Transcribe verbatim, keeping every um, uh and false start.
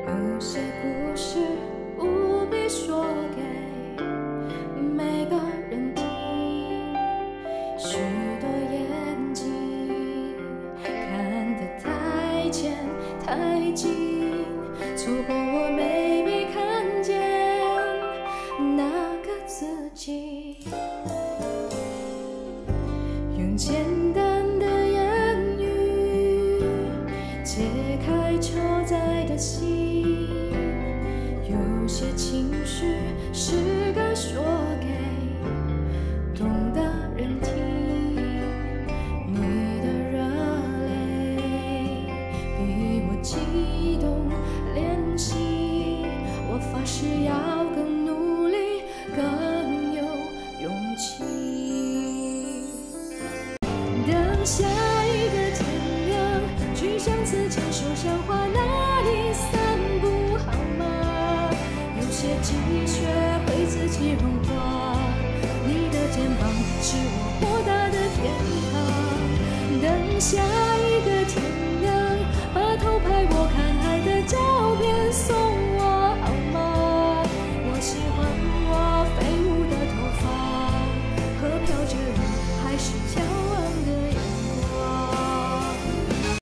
有些故事不必说给每个人听，许多眼睛看得太浅太近，错过我没被看见那个自己。用简单的言语解开超载的心，有些情绪是该说给懂的人听。你的热泪比我激动怜惜，我发誓要更努力更有勇气。等下一个天亮，去相思牵手像花那里散步好吗？有些积雪会自己融化，你的肩膀是我豁达的天堂。等下